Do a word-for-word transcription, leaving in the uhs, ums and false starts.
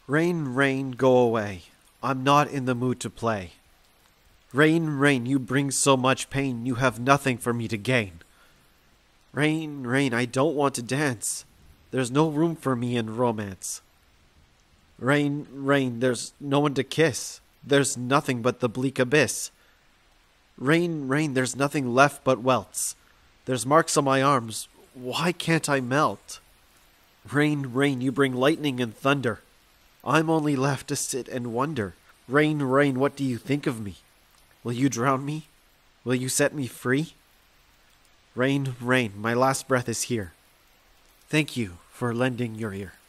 Rain, rain, go away. I'm not in the mood to play. Rain, rain, you bring so much pain, you have nothing for me to gain. Rain, rain, I don't want to dance. There's no room for me in romance. Rain, rain, there's no one to kiss. There's nothing but the bleak abyss. Rain, rain, there's nothing left but welts. There's marks on my arms. Why can't I melt? Rain, rain, you bring lightning and thunder. I'm only left to sit and wonder. Rain, rain, what do you think of me? Will you drown me? Will you set me free? Rain, rain, my last breath is here. Thank you for lending your ear.